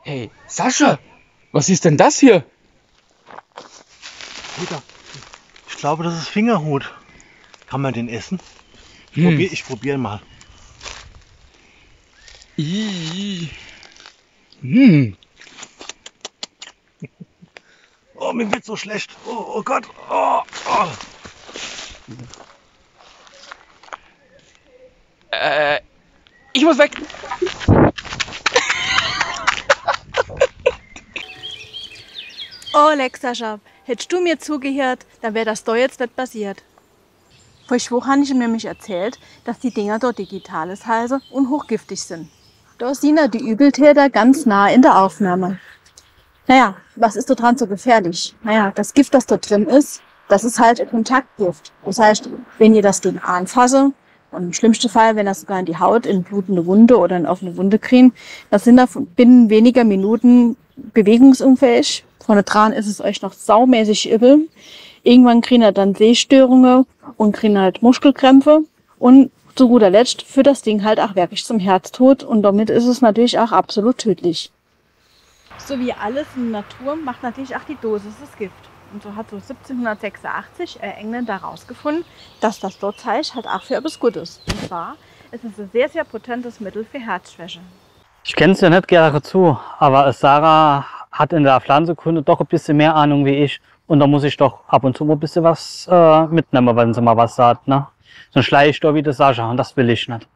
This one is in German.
Hey, Sascha, was ist denn das hier? Peter, ich glaube, das ist Fingerhut. Kann man den essen? Ich probiere mal. Oh, mir wird so schlecht. Oh Gott. Oh. Ich muss weg. Oh, Lex, Sascha, hättest du mir zugehört, dann wäre das doch jetzt nicht passiert. Vor Wochen habe ich mir nämlich erzählt, dass die Dinger dort digitales heißen und hochgiftig sind. Da sind ja die Übeltäter ganz nah in der Aufnahme. Naja, was ist da dran so gefährlich? Naja, das Gift, das da drin ist, das ist halt ein Kontaktgift. Das heißt, wenn ihr das Ding anfasst, und im schlimmsten Fall, wenn das sogar in die Haut, in blutende Wunde oder in offene Wunde kriegen, das sind da binnen weniger Minuten bewegungsunfähig. Vorne dran ist es euch noch saumäßig übel. Irgendwann kriegen ihr dann Sehstörungen und kriegen halt Muskelkrämpfe. Und zu guter Letzt führt das Ding halt auch wirklich zum Herztod. Und damit ist es natürlich auch absolut tödlich. So wie alles in der Natur macht natürlich auch die Dosis das Gift. Und so hat so 1786 ein Engländer herausgefunden, dass das Dotzeich halt auch für etwas Gutes. Und zwar ist es ein sehr, sehr potentes Mittel für Herzschwäche. Ich kenne es ja nicht gerne zu, aber Sarah hat in der Pflanzenkunde doch ein bisschen mehr Ahnung wie ich. Und da muss ich doch ab und zu mal ein bisschen was mitnehmen, wenn sie mal was sagt. Ne? Sonst schleiche ich da wie der Sascha und das will ich nicht.